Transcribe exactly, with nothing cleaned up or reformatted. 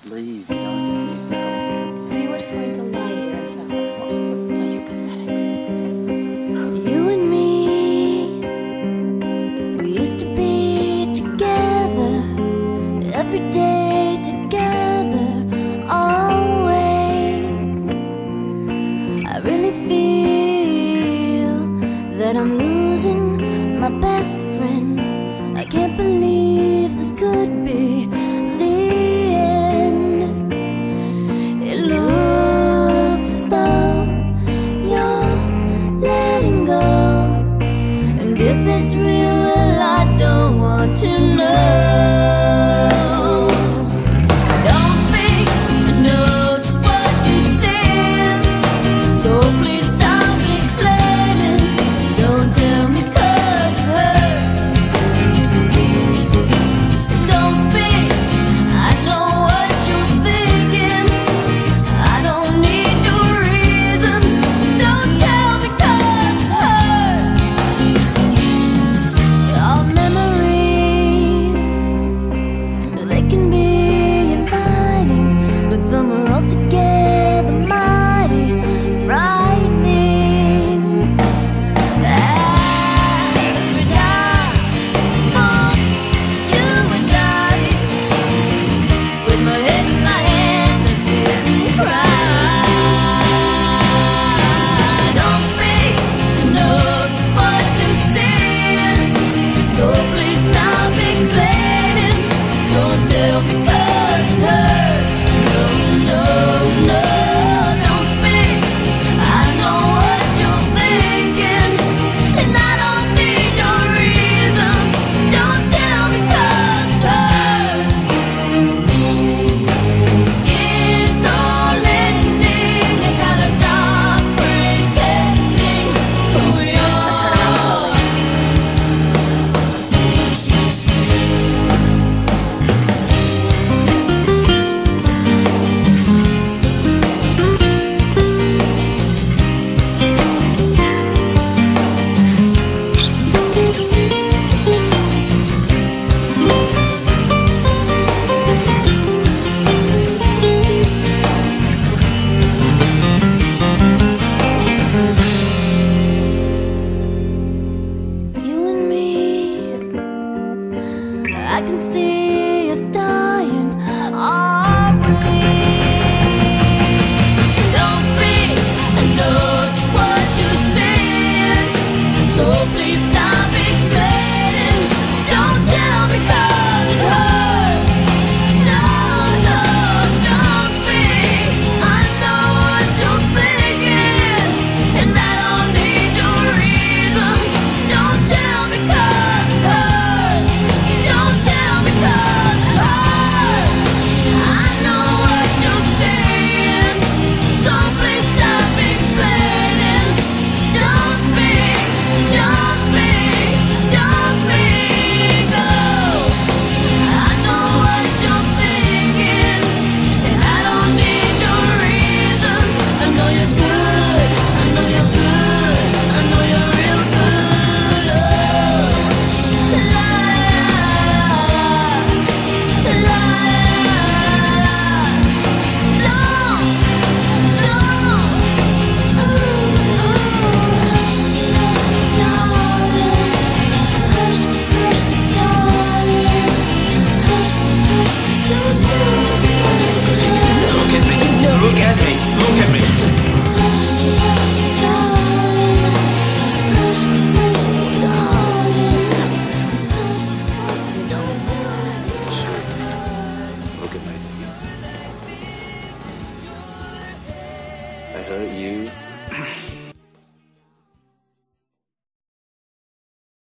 leave. You don't need to help. So you were just going to lie here and suffer? Oh, you're pathetic. You and me, we used to be together, every day together, always. I really feel that I'm losing my best friend. I can't believe this could be the end. It looks as though you're letting go, and if it's real, well, I don't want to know. Don't speak, I know just what you said, so please stop explaining. Don't tell me 'cause it hurts. Don't speak, I know what you're thinking. I don't need your reasons. Don't tell me 'cause it hurts. Our memories, they can be inviting, but some are altogether mighty frightening. As we die, both you and I, with my head in my hands, I sit and cry. Don't speak, I know just what you said, so please stop explaining. Don't tell me 'cause it hurts. No, no, no. Don't speak, I know what you're thinking, and I don't need your reasons. Don't tell me 'cause it hurts. It's all ending. You gotta stop pretending who you are. You and me, I can see us dying, are we? Don't speak, I know just what you said, so please stop explaining. Don't tell me 'cause it hurts. No, no, don't speak, I know what you're thinking, and I don't need your reasons. Don't tell me 'cause it hurts. Don't tell me 'cause it hurts. I know what you're saying, so please stop explaining. Don't speak, don't speak, don't speak. Oh, I know what you're thinking, and I don't need your reasons. I know you're good, I know you're good, I know you're real good. Oh, la la la. Don't, don't. Ooh, ooh. Hush, darling. Hush, hush, darling. Hush, hush, don't do it. Look at me. Look at me. Look at me. Hush, hush, darling. Hush, hush, darling. Hush, hush, don't do it. Look at me. I hurt you.